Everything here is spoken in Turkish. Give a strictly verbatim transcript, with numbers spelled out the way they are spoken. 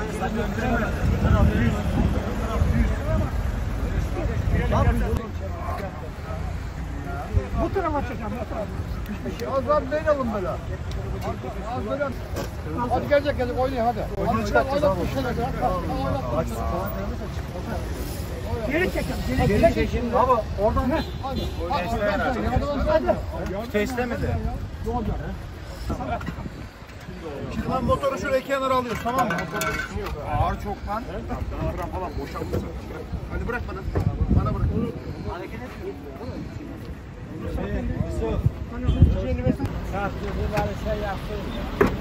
Bu tarafa çekelim. Az daha beyin alın böyle. Az böyle. Hadi gelecek gelecek oynayın hadi. Oyunu çıkartacağız abi. Geri çekelim. Geri çekelim. Abi oradan ne? Hadi. Teslemedi. Şimdi ben motoru şuraya kenara alıyoruz, tamam mı? Ağır çoktan. Bırak falan boşalmasın. Hadi bırak bana. Bana bırak. Hareket etmiyor. Şey, Yusuf. Saat gözü var şey yaptı.